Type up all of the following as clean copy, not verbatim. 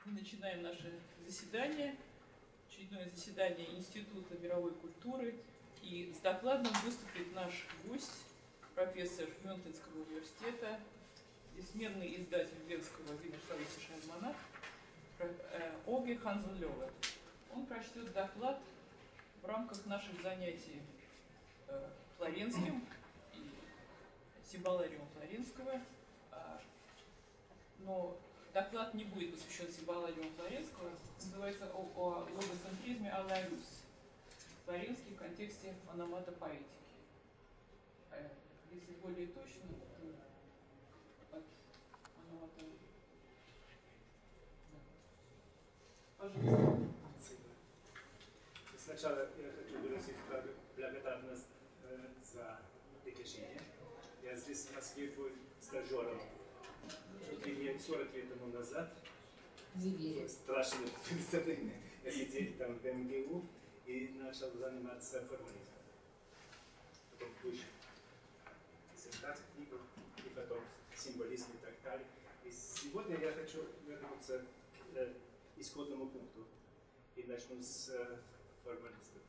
Мы начинаем наше заседание, очередное заседание Института мировой культуры. И с докладом выступит наш гость, профессор Мюнхенского университета, бессменный издатель Венского Винершталлисcher Альманах Оги Ханзен-Лёве. Он прочтет доклад в рамках наших занятий Флоренским и Симбалариум Флоренского. Но доклад не будет посвящен Симбалариуму Флоренского, называется о логоцентризме «Аллаюс» Флоренский в контексте ономатопоэтики. Если более точно, то от ономата... Пожалуйста. Сначала я хочу выразить благодарность за приглашение. Я здесь в Москве был стажером. Чуть ли не 40 лет тому назад. Страшное представление. Я сидел там в МГУ и начал заниматься формализмом. Потом вышел диссертать книгу, и потом символизм и так далее. И сегодня я хочу вернуться к исходному пункту и начну с формалистов.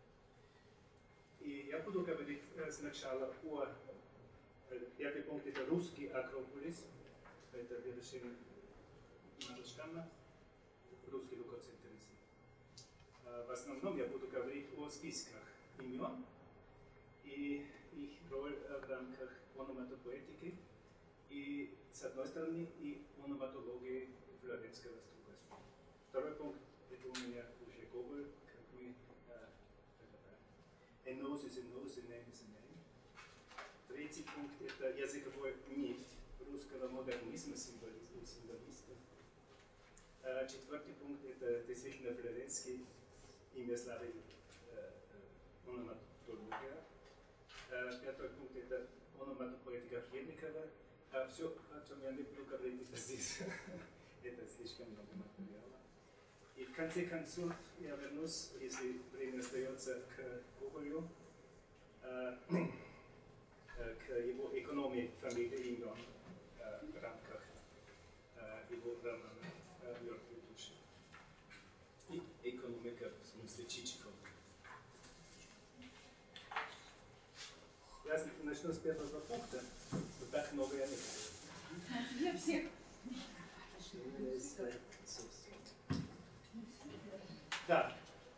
И я буду говорить сначала о первый пункт, это русский акрополис, это вершина Мандельштама, русский логоцентризм. В основном я буду говорить о списках имен и их роль в рамках ономатопоэтики и с одной стороны и ономатологии Флоренского с другой стороны. Второй пункт, это у меня уже Гоголь, как мы a nose is a nose, a name is a name. Третий пункт – это языковой миф русского модернизма, символиста. Четвертый пункт – это действительно Флоренский, имя славы ономатология. Пятый пункт – это ономатопоэтика Хлебникова. А все, о чем я не буду говорить, это здесь. Это слишком много материала. И в конце концов я вернусь, если время остается, к Гоголю, к его экономии фамилии имен в рамках его романа «Мертвые души». И экономика в смысле Чичикова. Я начну с первого пункта, но так много я не буду. Я всех. Да.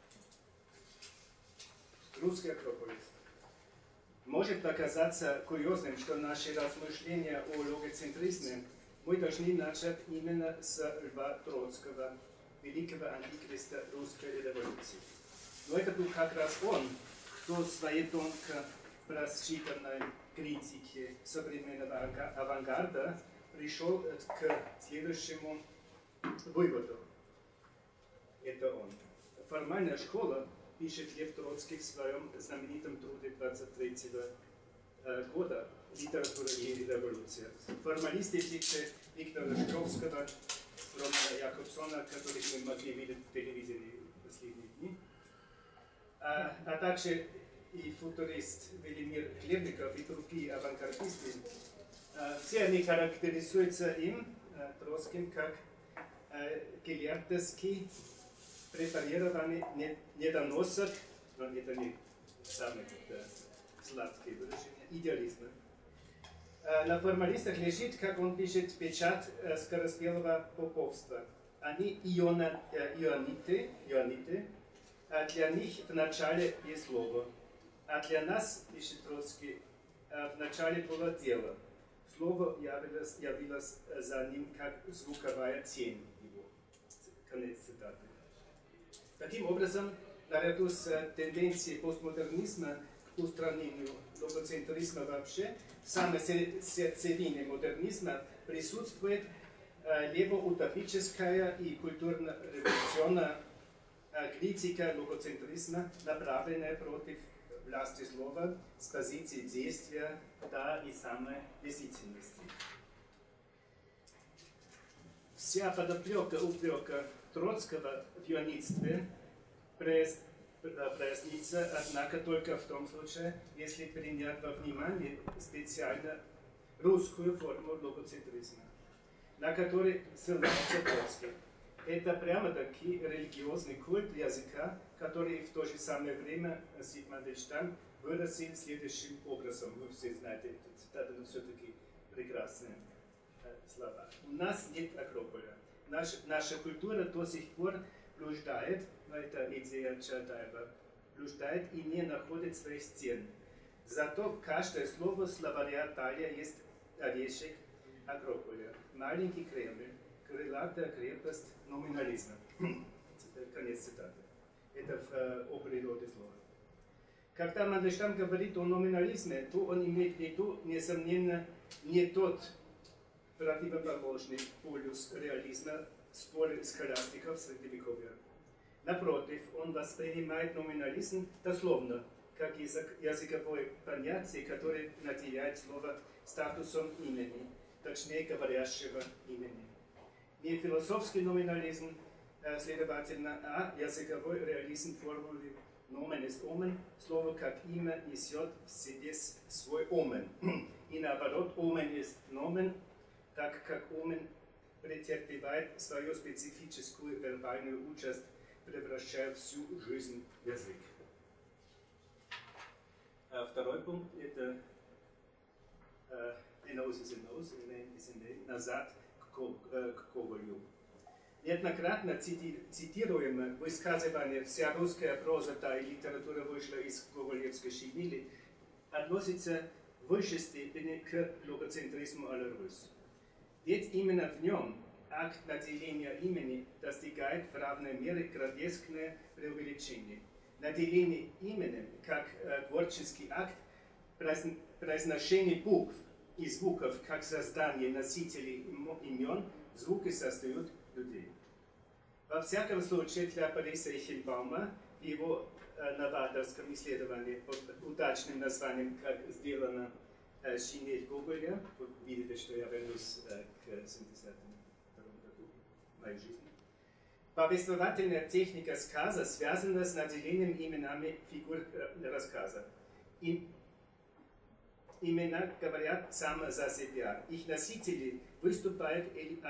Русский акрополис. Может показаться курьезным, что наши размышления о логоцентризме мы должны начать именно с Льва Троцкого, великого антихриста русской революции. Но это был как раз он, кто в своей тонко просчитанной критике современного авангарда пришел к следующему выводу. Это он. Формальная школа, пишет Лев Троцкий в своем знаменитом труде 23-го года «Литература и революция». Формалисты типа Виктора Шкловского, Романа Якобсона, которых мы могли видеть в телевизоре в последние дни, а также и футурист Велимир Хлебников и другие авангардисты, все они характеризуются им, Троцким, как гelehrterский, препарированный недоносок, но это не самое сладкое выражение, идеализма. На формалистах лежит, как он пишет, печать скороспелого поповства. Они иониты, для них в начале есть слово. А для нас, пишет Троцкий, в начале было дело. Слово явилось за ним как звуковая тень его. Конец цитаты. Таким образом, наряду с тенденцией постмодернизма к устранению логоцентризма вообще, в самой сердцевине модернизма присутствует левоутопическая и культурно-революционная критика логоцентризма, направленная против власти слова с позиции действия, да и самой действительности. Вся подоплека упрека Троцкого в юанитстве прояснится, однако, только в том случае, если принять во внимание специально русскую форму логоцентризма, на которой ссылается Троцкий. это прямо-таки религиозный культ языка, который в то же самое время Сид Мандельштам выразил следующим образом. Вы все знаете эту цитату, но все-таки прекрасные слова. У нас нет Акрополя. Наша культура до сих пор блуждает, это идея Чаадаева, блуждает и не находит своих стен. Зато каждое слово словаря Талия есть орешек Акрополя. Маленький Кремль, крылатая крепость номинализма. Конец цитаты. Это о природе слова. Когда Мандельштам говорит о номинализме, то он имеет в виду, несомненно, не тот противоположный полюс реализма, споры схоластиков Средневековья. Напротив, он воспринимает номинализм дословно, как языковое понятие, которое наделяет слово статусом имени, точнее говорящего имени. Не философский номинализм, следовательно, а языковой реализм формулы «nomen est omen», слово как имя несет в себе свой омен. И наоборот, омен есть nomen, так как омен претерпевает свою специфическую вербальную участь, превращая всю жизнь в язык. Второй пункт – это «nose is a nose», «name is a name», назад к Гоголю. Неоднократно цитируемое высказывание «вся русская проза, та и литература вышла из гоголевской щемили» относится в высшей степени к логоцентризму Аль-Рус. Ведь именно в нем акт наделения имени достигает в равной мере гротескное преувеличение. Наделение именем, как творческий акт, произношение букв и звуков, как создание носителей имен, звуки создают людей. Во всяком случае, для Бориса Эйхенбаума в его новаторском исследовании под удачным названием «Как сделана шинель Гоголя», вы видите, что я вернусь к 72 году моей жизни, повествовательная техника сказа связана с наделением именами фигур рассказа. Имена говорят сами за себя. Их носители выступают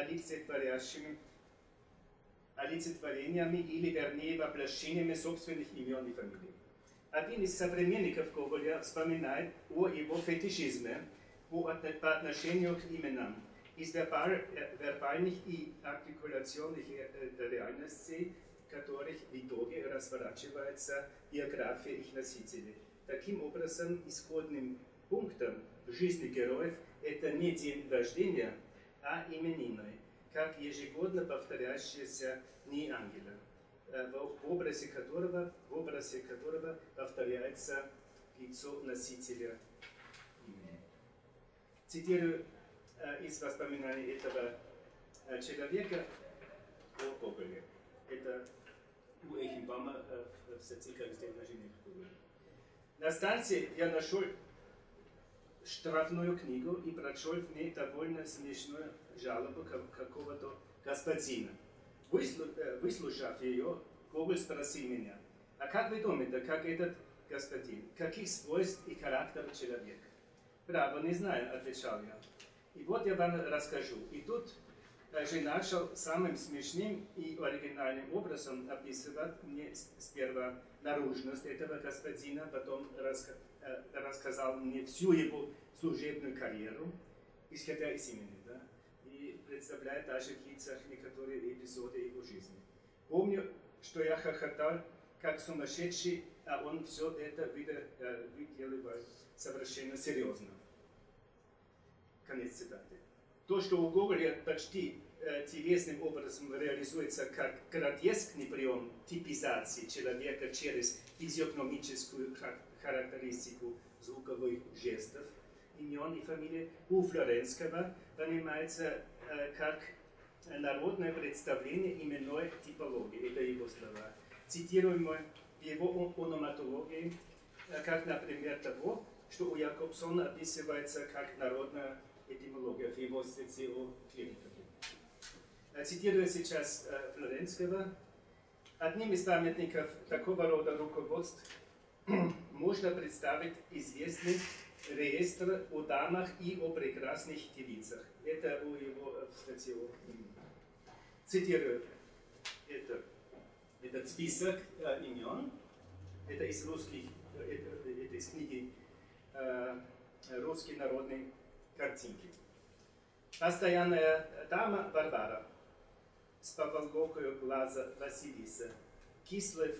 олицетворениями или, вернее, воплощениями собственных имен и фамилий. Один из современников Гоголя вспоминает о его фетишизме по отношению к именам. Из вербальных и артикуляционных реальностей, в которых в итоге разворачивается биография их носителей. Таким образом, исходным пунктом в жизни героев это не день рождения, а именины, как ежегодно повторяющиеся дни ангела, в образе которого повторяется лицо носителя имени. Цитирую из воспоминаний этого человека о Гоголе. Это у Эйхенбаума в статье «Как сделана жизнь Гоголя». На станции я нашел штрафную книгу и прочел в ней довольно смешную жалобу какого-то господина. Выслушав ее, Гоголь спросил меня: а как вы думаете, как этот господин, каких свойств и характера человека? Право, не знаю, отвечал я. И вот я вам расскажу. И тут же начал самым смешным и оригинальным образом описывать мне сперва наружность этого господина, потом рассказал мне всю его служебную карьеру, исходя из имени, да, и представляя даже в лицах некоторые эпизоды его жизни. Помню, что я хохотал как сумасшедший, а он все это выделывал совершенно серьезно. Конец цитаты. То, что у Гоголя почти телесным образом реализуется как гротескный прием типизации человека через физиогномическую характеристику звуковых жестов, имен и фамилий, у Флоренского понимается как народное представление именной типологии. Это его слова. Цитируемое в его ономатологии, как, например, того, что у Якобсона описывается как народная этимология в его статье о клиниках. Цитирую сейчас Флоренского. Одним из памятников такого рода руководств можно представить известный реестр о дамах и о прекрасных девицах. Это у его статьи. Цитирую. этот список имен. Это из русских, это из книги «Русские народные картинки». Постоянная дама Варвара, с поволокой глаза Василиса, кислый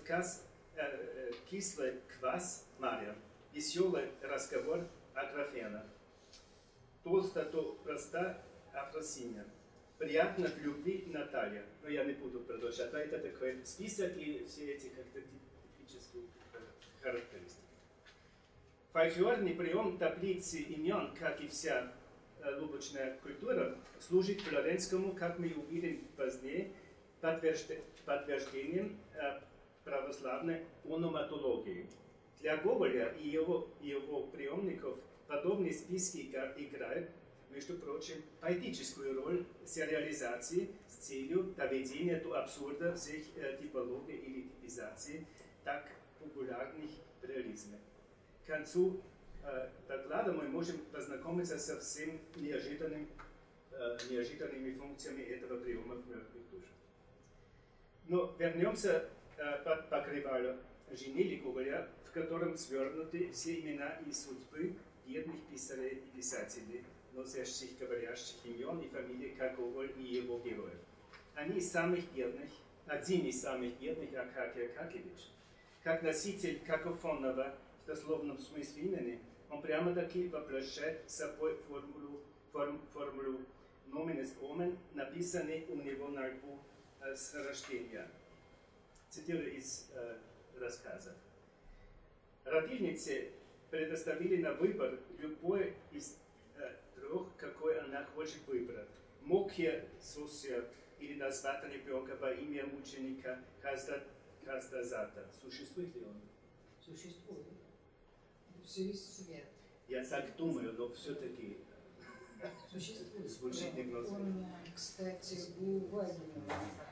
квас Марья, веселый разговор Аграфена, толсто то проста Афросиня, приятно в любви Наталья. Но я не буду продолжать. Это такой список и все эти как-то типические характеристики. Фольклорный прием таблицы имен, как и вся лубочная культура, служит флоренскому, как мы увидим позднее, подтверждением православной ономатологии. Для Гоголя и его приемников подобные списки играют, между прочим, поэтическую роль сериализации с целью доведения до абсурда всех типологий или типизаций, так популярных в реализме. К концу доклада мы можем познакомиться со всеми неожиданными функциями этого приема в мертвых душах. Но вернемся под покрывало Женили Гоголя, в котором свернуты все имена и судьбы бедных писарей и писателей, носящих говорящих имен и фамилий, как Гоголь и его героев. Один из самых бедных, Акакий Акакевич, как носитель какофонного в дословном смысле имени, он прямо-таки воплощает собой формулу «nomen est omen», написанный у него на лбу с рождения. Цитирую из рассказа. Родильнице предоставили на выбор любой из трех, какой она хочет выбрать. Мокхе, Сосия или назвать ребенка во имя мученика Хаздазата. Существует ли он? Существует. Все есть свет. Я так думаю, но все-таки Существует. звучит немножко. Он, кстати, был Вагинова.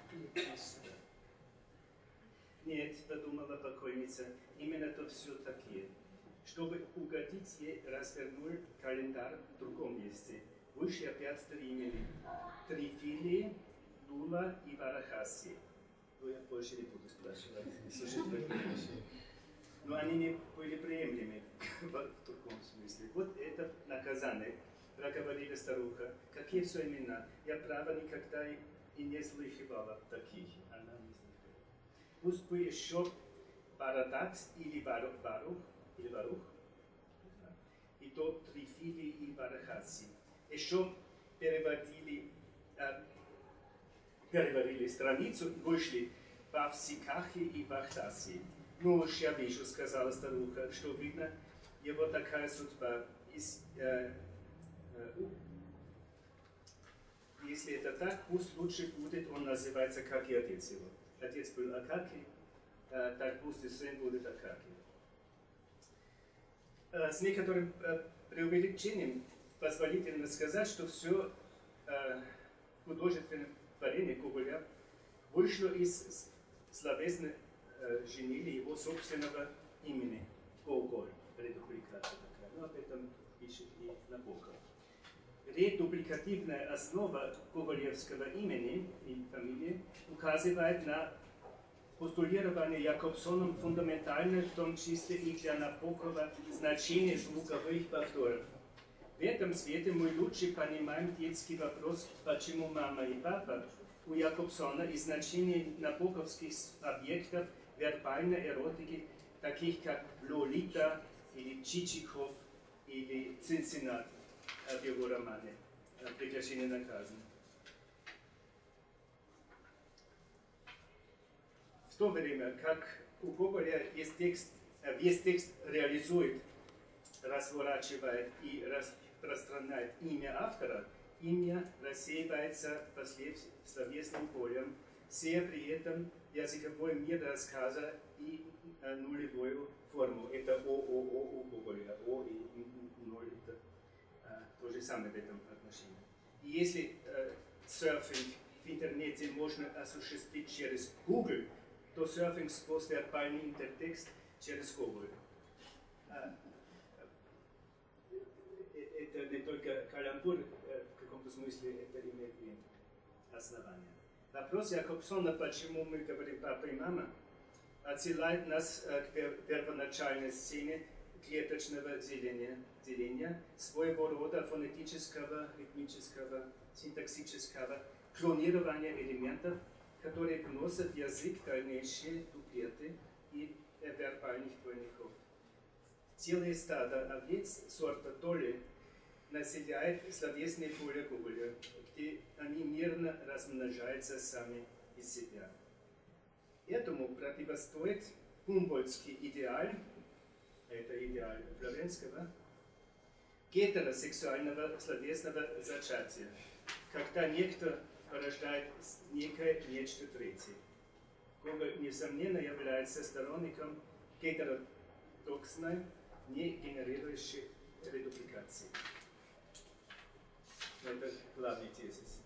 Нет, подумала покойница, именно это все-таки. Чтобы угодить ей, развернул календарь в другом месте. Вышли опять три имени. Трифилии, Дула и Варахаси. Но я больше не буду спрашивать, существует ли еще. Но они не были приемлемы в другом смысле. Вот это наказание, проговорила старуха. Какие все имена? Я право никогда и не слыхивала таких. Она не слыхала. Пусть бы еще Барадат или Барух, и то Трифили и Варахаси. Еще переводили страницу, вышли Павсикахи и Вахтаси. Ну уж я вижу, сказала старуха, что видно, его такая судьба. Если это так, пусть лучше будет, он называется, как и отец его. Отец был Акакий, так пусть и сын будет Акакий. С некоторым преувеличением позволительно сказать, что все художественное творение Гоголя вышло из словесной женили его собственного имени Гоголь, редубликация такая. Но об этом пишет и Набоков. Редубликативная основа гоголевского имени и фамилии указывает на постулирование Якобсоном фундаментальное, в том числе и для Набокова, значение звуковых повторов. В этом свете мы лучше понимаем детский вопрос, почему мама и папа у Якобсона и значение набоковских объектов вербальной эротики, таких как Лолита или Чичиков или Цинциннат в его романе «Прекращение наказа». В то время, как у Гоголя весь текст реализует, разворачивает и распространяет имя автора, имя рассеивается по словесным полям, сея при этом языковой мир рассказа и нулевую форму. Это ООО у Гоголя. О и ноль – это то же самое в этом отношении. И если серфинг в интернете можно осуществить через Google, то серфинг сквозь вербальный интертекст через Гоголь. Это не только каламбур, в каком-то смысле это имеет и основание. Вопрос Якобсона, почему мы говорим папа и мама, отсылает нас к первоначальной сцене клеточного деления, своего рода фонетического, ритмического, синтаксического клонирования элементов, которые вносят в язык дальнейшие дуплеты и вербальных двойников. Целые стада овец сорта Долли населяет словесные поля Гоголя, где они мирно размножаются сами из себя. Этому противостоит гумбольдский идеал, это идеал Флоренского, гетеросексуального словесного зачатия, когда некто порождает некое нечто третье. Гоголь, несомненно, является сторонником гетеродоксной, не генерирующей редупликации. Это главный тезис.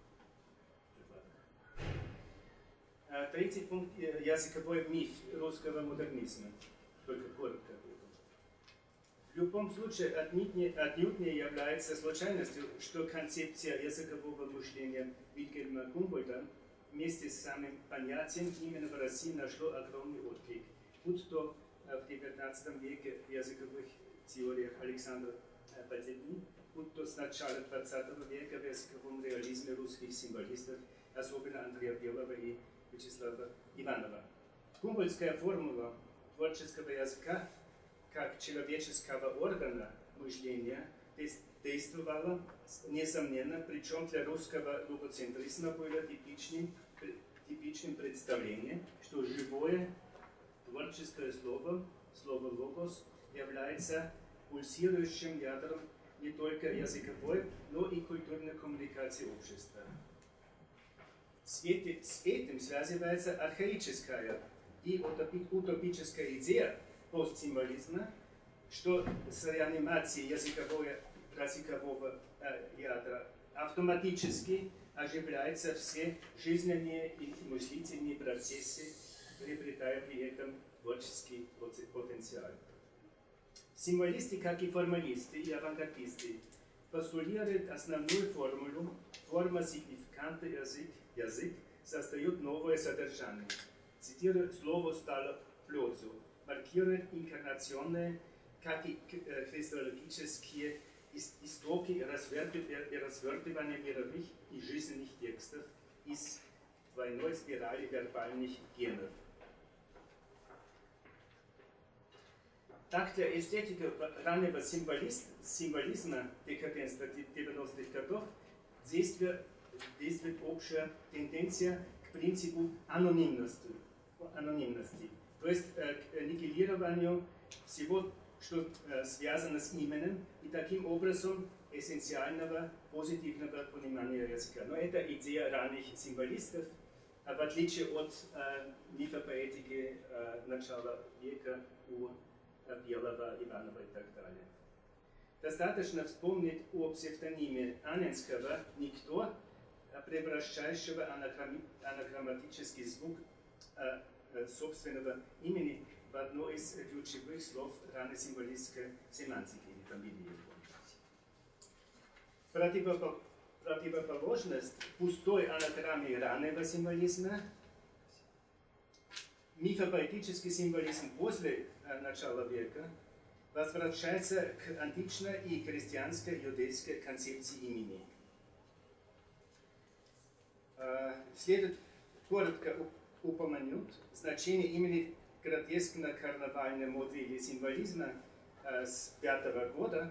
Третий пункт – языковой миф русского модернизма. Только коротко об этом. В любом случае, отнюдь не является случайностью, что концепция языкового мышления Вильгельма Гумбольда вместе с самим понятием именно в России нашло огромный отклик, будь то в XIX веке в языковых теориях Александра Подебни, будь то с начала XX века в языковом реализме русских символистов, особенно Андрея Белого и Вячеслава Иванова. Гумбольдская формула творческого языка как человеческого органа мышления действовала, несомненно, причем для русского логоцентризма было типичным представлением, что живое творческое слово, слово «логос», является пульсирующим ядром не только языковой, но и культурной коммуникации общества. С этим связывается архаическая и утопическая идея постсимволизма, что с реанимацией языкового ядра автоматически оживляются все жизненные и мыслительные процессы, приобретая при этом творческий потенциал. Символисты, как и формалисты и авангардисты, постулируют основную формулу «форма сигнификанта язык создает новое содержание». Цитирую, «слово стало плотью», маркирует инкарнационные, как и христологические истоки и развертывания мировых и жизненных текстов из двойной спирали вербальных генов. Так для эстетики раннего символизма декаденства 90-х годов действует общая тенденция к принципу анонимности, то есть к аннигилированию всего, что связано с именем, и таким образом эссенциального позитивного понимания языка. Но это идея ранних символистов, в отличие от мифопоэтики начала века у Белого, Иванова и так далее. Достаточно вспомнить о псевдониме Анненского «Никто», превращающего анаграмматический звук собственного имени в одно из ключевых слов раннесимволистской семантики или фамилии. Противоположность пустой анаграмме раннего символизма, мифопоэтический символизм после начала века возвращается к античной и христианской иудейской концепции имени. Следует коротко упомянуть значение имени гротескно-карнавальной модели символизма с 5-го года,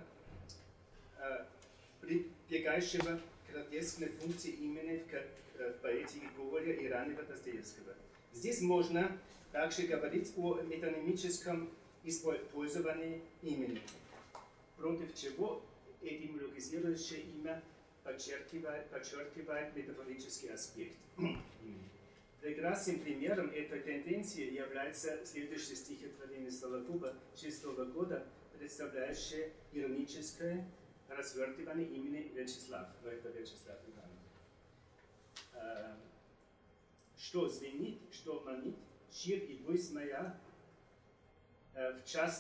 прибегающего к гротескной функции имени в поэтике Гоголя и раннего Достоевского. Здесь можно также говорить о метонимическом использовании имени, против чего этимологизирующее имя подчеркивает метафорический аспект имени. Прекрасным примером этой тенденции является следующее стихотворение Сологуба 6 года, представляющее ироническое развертывание имени Вячеслав. Но это Вячеслав Иванов. Что звенит, что манит, шир и высь моя, в час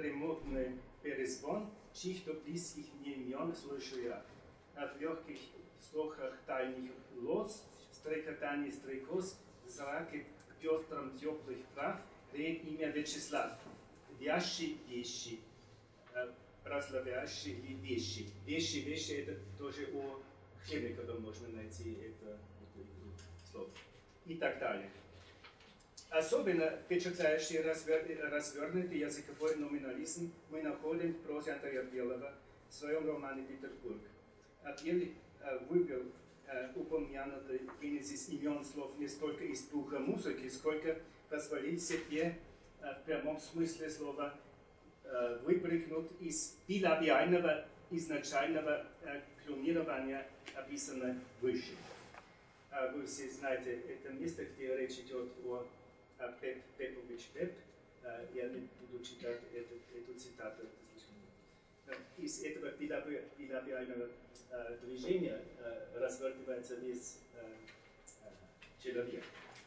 тремотный перезвон, чьих-то близких мне имен слышу я. В легких слухах тайних лоз, стрекотание стрекоз, зраки к пестрам теплых трав, рейд имя Вячеслав. Вящи вещи, прославляющие вещи. Вещи это тоже у Хлебникова можно найти это слово. И так далее. Особенно впечатляющий развернутый языковой номинализм мы находим в прозе Андрея Белого в своем романе «Петербург». Белый вывел упомянутый генезис имен слов не столько из духа музыки, сколько позволил себе в прямом смысле слова выпрыгнуть из билабиального изначального клонирования, описанного выше. Вы все знаете это место, где речь идет о Пепович Пеп. Я не буду читать эту цитату. Из этого билабиального движения развертывается весь человек.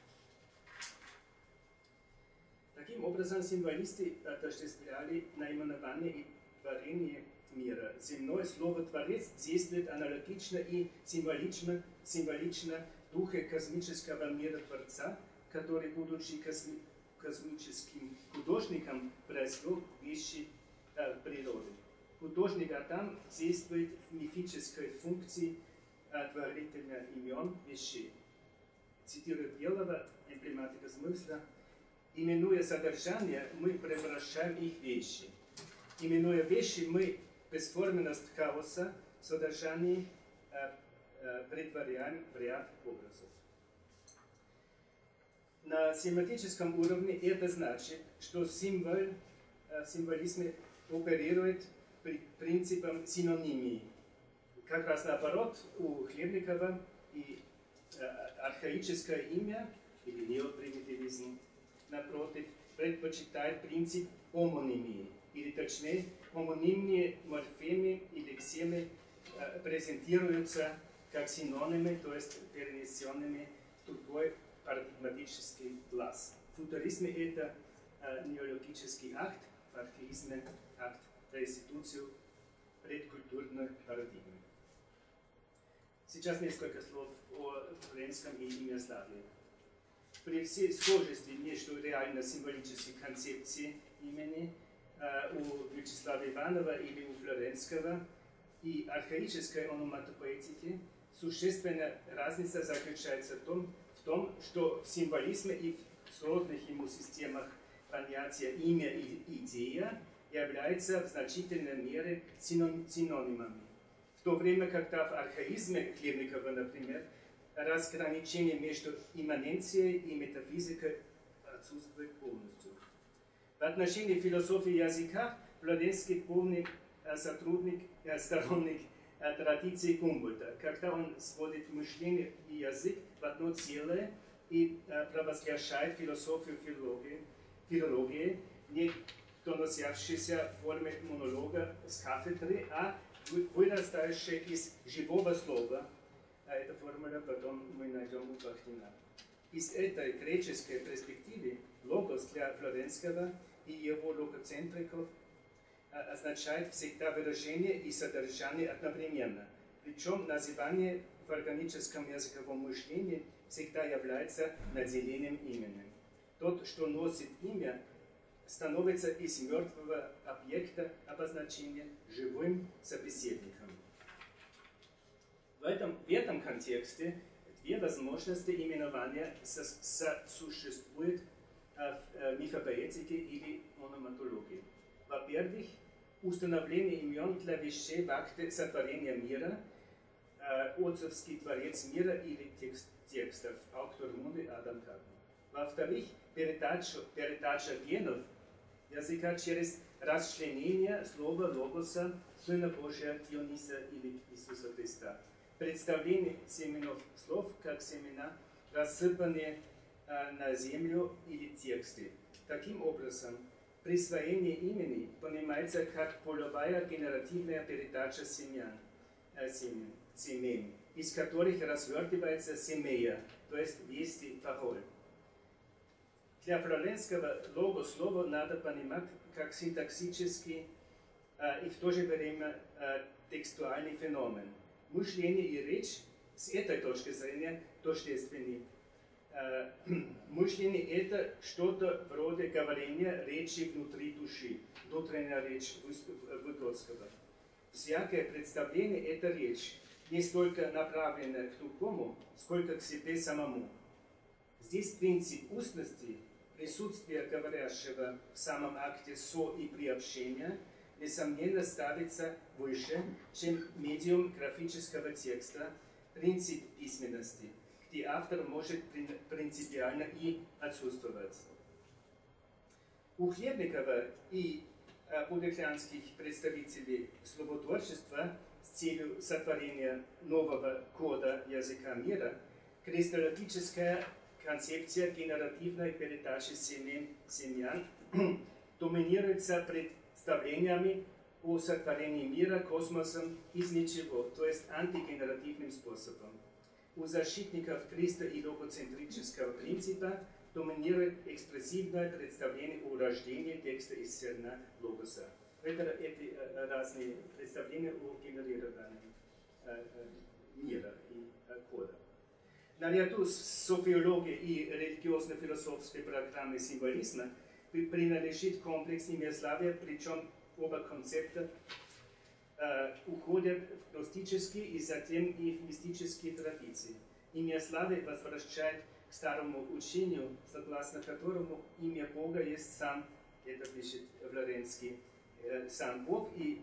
Таким образом, символисты отождествляли наименование и творение мира. Земное слово «творец» действует аналогично и символично духе космического мира Творца, который, будучи космическим художником, произвел вещи природы. Художник Адам действует в мифической функции творителя имен вещей. Цитирую Белого, эмблематика смысла: именуя содержание, мы превращаем их в вещи. Именуя вещи, мы бесформенность хаоса содержание претворяем в ряд образов. На семантическом уровне это значит, что символ в символизме оперирует принципом синонимии. Как раз наоборот, у Хлебникова и архаическое имя, или неопримитивизм, напротив, предпочитает принцип омонимии, или точнее, омонимные морфемы или ксемы презентируются как синонимы, то есть перенесенными в другой парадигматический класс. В футуризме это неологический акт, в архаизме акт реституцию предкультурной парадигмы. Сейчас несколько слов о флоренском и имяславии. При всей схожести между реально-символической концепцией имени у Вячеслава Иванова или у Флоренского и архаической ономатопоэтики, существенная разница заключается в том, что в символизме и в сродных ему системах понятия имя и идея являются в значительной мере синонимами. В то время, когда в архаизме Хлебникова, например, разграничение между имманенцией и метафизикой отсутствует полностью. В отношении философии языка Флоренский полный сторонник традиции Гумбольдта, когда он сводит мышление и язык в одно целое и провозглашает философию филологии, не доносящейся в форме монолога с кафедры, а вырастающей из живого слова. Эта формула потом мы найдем у Бахтина. Из этой греческой перспективы логос для Флоренского и его логоцентриков означает всегда выражение и содержание одновременно. Причем называние в органическом языковом мышлении всегда является наделением имени. Тот, что носит имя, становится из мертвого объекта обозначения живым собеседником. В этом контексте две возможности именования существуют в мифопоэтике или ономатологии. Во-первых, установление имен для вещей в акте сотворения мира, отцовский творец мира или текстов, автор Мунды Адам Кадман. Во-вторых, передача генов языка через расчленение слова логоса Сына Божия Диониса или Иисуса Христа. Представление семенов слов как семена, рассыпанные на землю или тексты. Таким образом, присвоение имени понимается как половая генеративная передача семян, из которых развертывается семея, то есть вести пароль. Для Флоренского слово надо понимать как синтаксический и в то же время текстуальный феномен. Мышление и речь с этой точки зрения тождественны. Мышление – это что-то вроде говорения речи внутри души, внутренняя речь Высоцкого. Всякое представление – это речь, не столько направленная к другому, сколько к себе самому. Здесь принцип устности, присутствие говорящего в самом акте со и приобщения, несомненно ставится выше, чем медиум графического текста, принцип письменности, где автор может принципиально и отсутствовать. У Хлебникова и будеклянских представителей словотворчества с целью сотворения нового кода языка мира кристаллогическая концепция генеративной передачи семян доминируется представлениями о сотворении мира космосом из ничего, то есть антигенеративным способом. У защитников Христа и логоцентрического принципа доминирует экспрессивное представление о рождении текста из зерна логоса. Это эти разные представления о генерировании мира и кода. Наряду с софиологией и религиозно-философской программой символизма принадлежит комплекс имяславия, причем оба концепта уходят в гностические и затем и в мистические традиции. Имяславие возвращает к старому учению, согласно которому имя Бога есть сам, это пишет Флоренский, сам Бог, и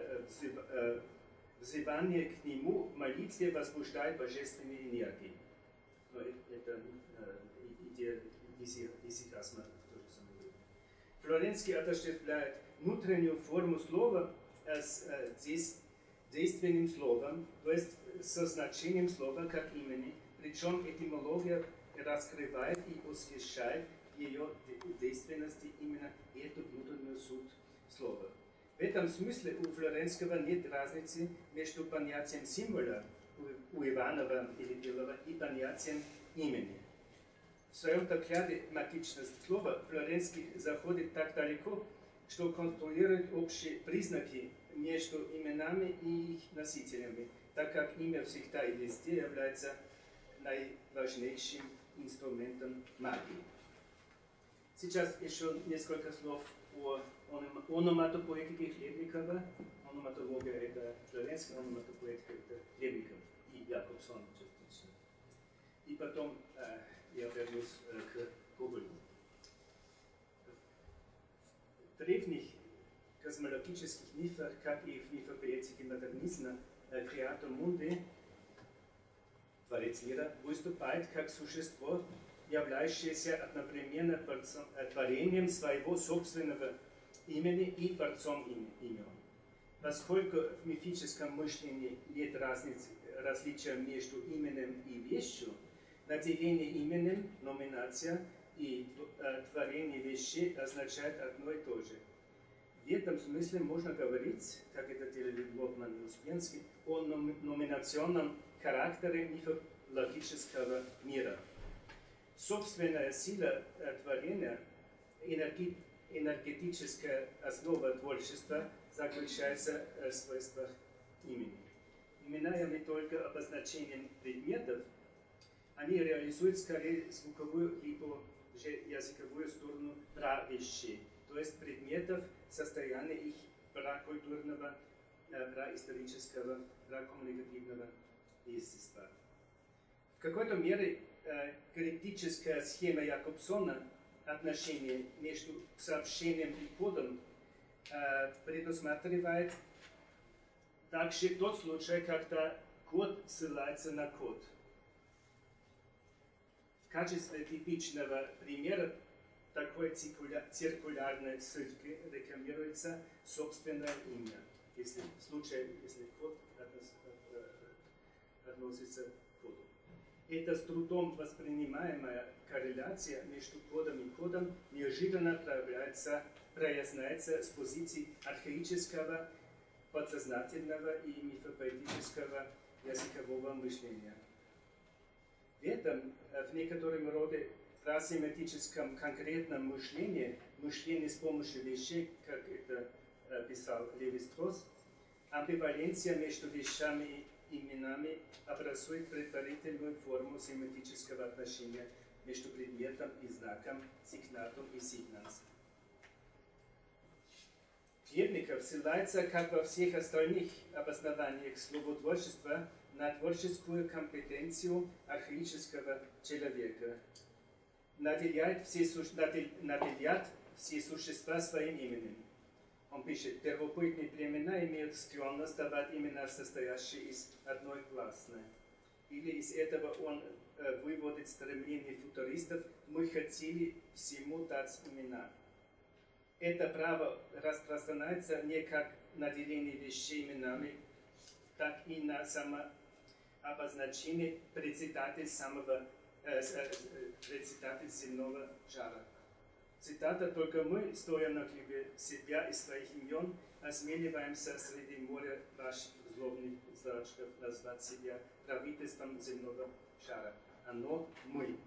взывание к Нему в молитве возбуждает божественные энергии. Но это идея исихасма в то же самое время. Флоренский отождествляет внутреннюю форму слова с действенным словом, то есть со значением слова как имени, причем этимология раскрывает и освещает ее действенности именно эту внутреннюю суть слова. В этом смысле у Флоренского нет разницы между понятием символа у Иванова или Белого и понятием имени. В своем докладе «Магичность слова» Флоренский заходит так далеко, что конструирует общие признаки между именами и их носителями, так как имя всегда и везде является наиважнейшим инструментом магии. Сейчас еще несколько слов о ономатопоэтике Хлебникова. Ономатология – это Флоренский, ономатопоэтика – это Хлебников и Якобсон частично. И потом я вернусь к Гоголю. В древних космологических мифах, как и в мифопоэтике модернизма, Creator Mundi, Творец мира, выступает как существо, являющееся одновременно творением своего собственного имени и творцом имен. Поскольку в мифическом мышлении нет различия между именем и вещью, наделение именем, номинация и творение вещей означает одно и то же. В этом смысле можно говорить, как это делали Лотман и Успенский, о номинационном характере мифологического мира. Собственная сила творения, энергетическая основа творчества заключается в свойствах имени. Имена не только обозначением предметов, они реализуют скорее звуковую либо же языковую сторону вещей, то есть предметов, состояния их пракультурного, праисторического, пракоммуникативного естества. В какой-то мере критическая схема Якобсона отношения между сообщением и кодом предусматривает также тот случай, когда код ссылается на код. В качестве типичного примера такой циркулярной ссылки рекламируется собственное имя, если код относится к коду. Эта с трудом воспринимаемая корреляция между кодом и кодом неожиданно проясняется с позиции архаического, подсознательного и мифопоэтического языкового мышления. В этом, в некотором роде трансемантическом конкретном мышлении с помощью вещей, как это писал Леви-Стросс, амбиваленция между вещами именами образует предварительную форму семантического отношения между предметом и знаком, сигнатум и сигнанс. Хлебников ссылается, как во всех остальных обоснованиях словотворчества, на творческую компетенцию архаического человека. Наделяет все существа своим именем. Он пишет, первобытные племена имеют склонность давать имена, состоящие из одной классной. Или из этого он выводит стремление футуристов, мы хотели всему дать имена. Это право распространяется не как наделение вещей именами, так и на самообозначение председатель земного шара. Цитата: «Только мы, стоя на глубине себя и своих имен, осмеливаемся среди моря ваших злобных зрачков назвать себя правительством земного шара. Оно мы».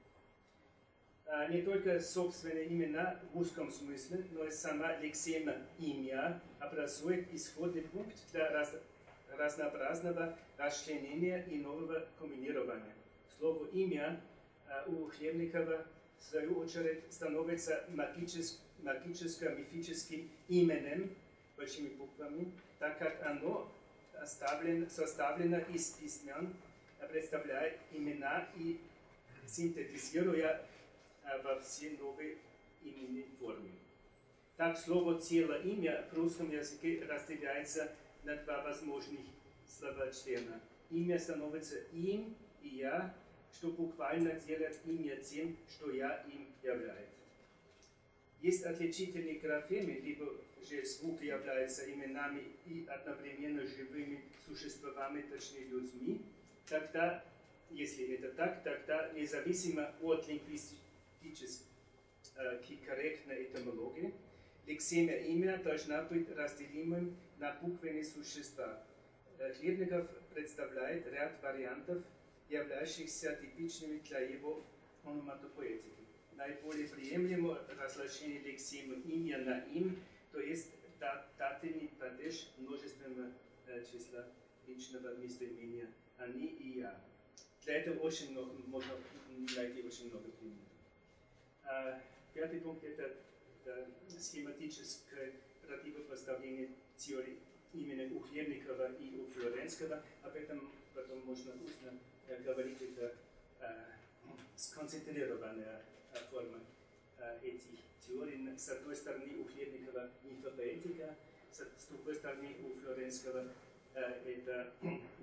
Не только собственные имена в узком смысле, но и сама лексема «имя» образует исходный пункт для разнообразного расчленения и нового комбинирования. Слово «имя» у Хлебникова в свою очередь становится магическо-мифическим именем, большими буквами, так как оно составлено из письмен, представляет имена и синтетизируя во все новые именные формы. Так слово «тело», «имя» в русском языке разделяется на два возможных словочлена. Имя становится «им» и «я», что буквально делает имя тем, что «я» им являет. Есть отличительные графемы, либо же звук является именами и одновременно живыми существами, точнее людьми, тогда, если это так, тогда независимо от лингвистически корректной этимологии, лексема «имя» должна быть разделимым на буквенные существа. Хлебников представляет ряд вариантов, являющихся типичными для его ономатопоэтики. Наиболее приемлемо разложение лексемы «имя» на «им», то есть дательный падеж множественного числа личного местоимения «они» и «я». Для этого можно найти очень много примеров. Пятый пункт – это схематическое противопоставление теории именно у Хлебникова и у Флоренского. Об этом потом можно устно говорить, это сконцентрированная форма этих теорий. С одной стороны у Хлебникова мифопоэтика, с другой стороны у Флоренского это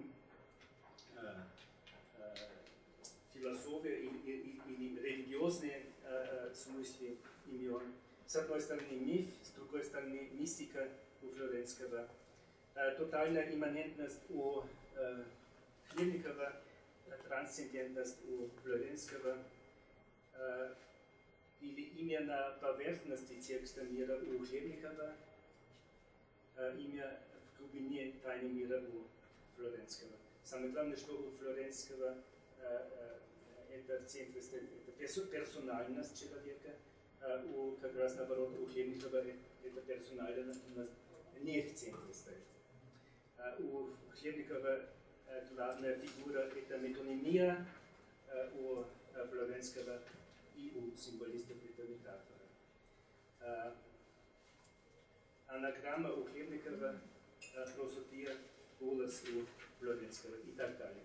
философия или религиозные смыслы имен. С одной стороны миф, с другой стороны мистика у Флоренского. Тотальная имманентность у Хлебникова, трансцендентность у Флоренского, или имя на поверхности текста мира у Хлебникова, имя в глубине тайны мира у Флоренского. Самое главное, что у Флоренского это в центре стоит, это персональность человека, как раз наоборот у Хлебникова эта персональность не в центре стоит. У Хлебникова главная фигура – это метонимия, у Флоренского и у символистов – это метафора. Анаграмма у Хлебникова, просопия, голос у Флоренского и так далее.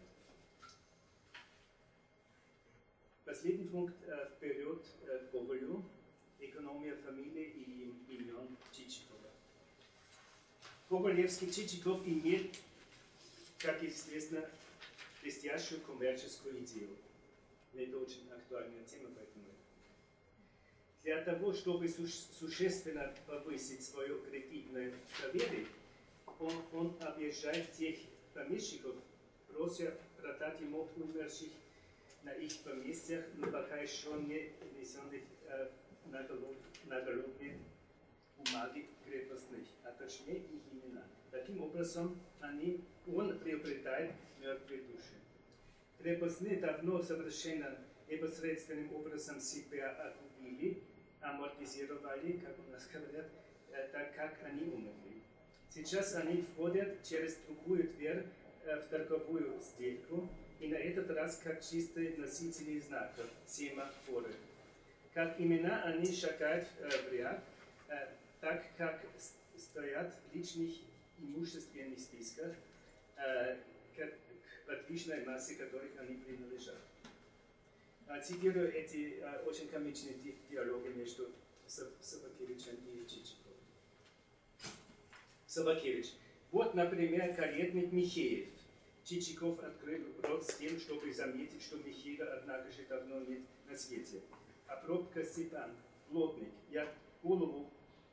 Последний пункт вперед к Гоголю – экономия фамилии и имен Чичикова. Гоголевский Чичиков имел, как известно, блестящую коммерческую идею. Это очень актуальная тема, поэтому для того, чтобы существенно повысить свое кредитное доверие, он объезжает тех помещиков, прося продать ему умерших на их поместьях, но пока еще не внесенных наголовные бумаги крепостных, а точнее их имена. Таким образом, он приобретает мертвые души. Крепостные давно совершенно непосредственным образом себя окупили, амортизировали, как у нас говорят, так как они умерли. Сейчас они входят через другую дверь в торговую сделку, и на этот раз как чистые носители знаков, семафоры. Как имена они шагают в ряд, так как стоят в личных имущественных списках, к подвижной массе которых они принадлежат. Цитирую эти очень комичные диалоги между Собакевичем и Чичиковым. Собакевич. Вот, например, каретник Михеев. Чичиков открыл рот с тем, чтобы заметить, что Михеева, однако же, давно нет на свете. А пробка Степан, плотник, я голову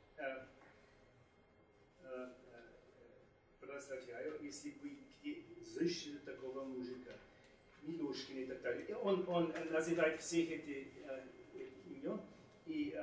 проставляю, если бы где зыщили такого мужика. Милушкин и так далее. И он называет всех эти имен и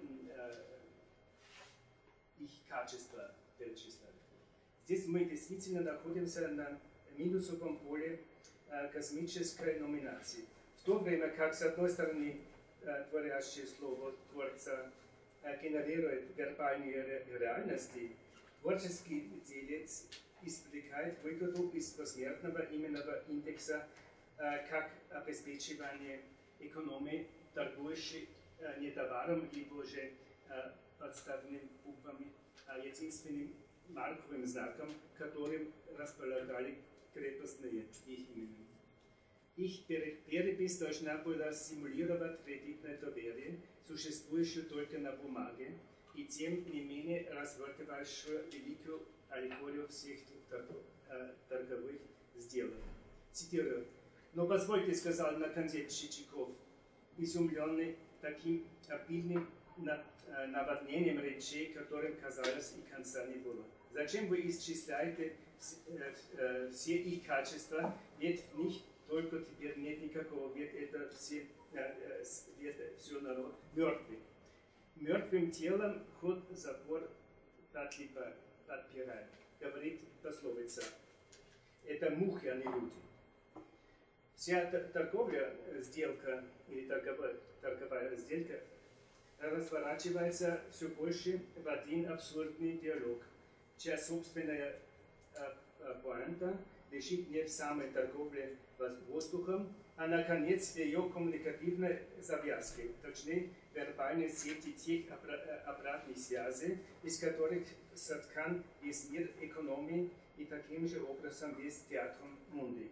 их качества перечисляет. Здесь мы действительно находимся на минусовом поле космической номинации. В то время как, с одной стороны, творящее слово Творца генерирует вербальные реальности, творческий делец извлекает выгоду из посмертного именного индекса как обеспечивание экономии, торгующей не товаром, либо же подставными буквами, а единственным марковым знаком, которым располагали крепостные их имена. Их перепись должна была симулировать кредитное доверие, существующее только на бумаге, и тем не менее развертывающую великую аллегорию всех торговых сделок. Цитирую. «Но позвольте, — сказал наконец Чичиков, изумленный таким обильным наводнением речей, которым, казалось, и конца не было. Зачем вы исчисляете все их качества? Ведь в них только теперь нет никакого, ведь это все народ мертвый. Мертвым телом ход забор подпирает, говорит пословица. Это мухи, а не люди. Вся торговая сделка или торговая сделка разворачивается все больше в один абсурдный диалог, чья собственная поинта лежит не в самой торговле воздухом, а наконец в ее коммуникативной завязке, точнее вербальной сети тех обратных связей, из которых соткан весь мир экономии и таким же образом весь театр Мунди.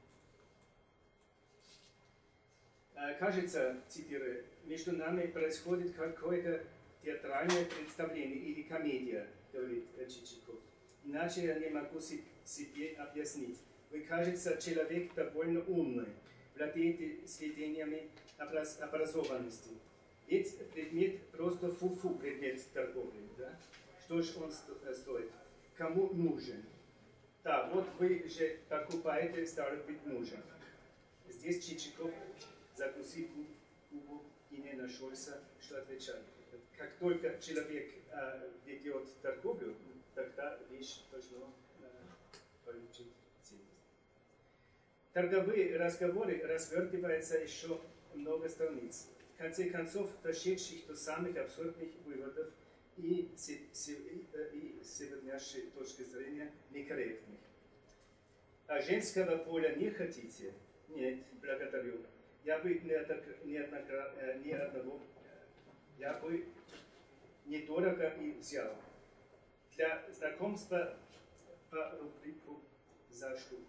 Кажется, цитирую, между нами происходит какое-то театральное представление или комедия, говорит Чичиков. Иначе я не могу себе объяснить. Вы, кажется, человек довольно умный, владеете сведениями образованности. Ведь предмет просто фу-фу, предмет торговли. Да? Что же он стоит? Кому нужен? Да, вот вы же покупаете, стало быть, нужен. Здесь Чичиков закусил губу и не нашелся, что отвечать. Как только человек ведет торговлю, тогда вещь должна получить ценность. Торговые разговоры развертываются еще много страниц. В конце концов, дошедших до самых абсурдных выводов и сегодняшней точки зрения некорректных. А женского поля не хотите? Нет, благодарю. Я бы я бы недорого и взял. Для знакомства по рублику за штуку.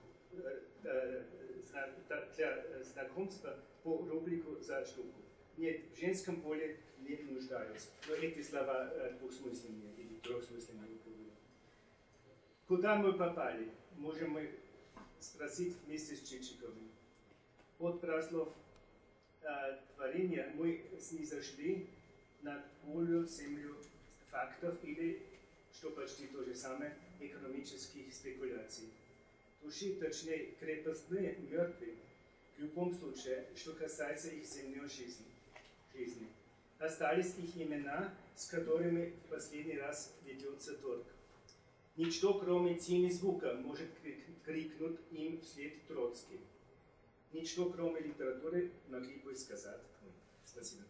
Для знакомства по рублику за штуку. Нет, в женском поле не нуждаюсь. Но эти слова двухсмысленные или трехсмысленные. Куда мы попали? Можем мы спросить вместе с Чичиковым. От празднов творения мы снизошли на голую землю фактов или, что почти то же самое, экономических спекуляций. Души, точнее, крепостные, мертвые, в любом случае, что касается их земной жизни. Остались их имена, с которыми в последний раз ведется торг. Ничто, кроме тени звука, может крикнуть им вслед Троцкий. Ничто, кроме литературы, могли бы сказать мы. Спасибо.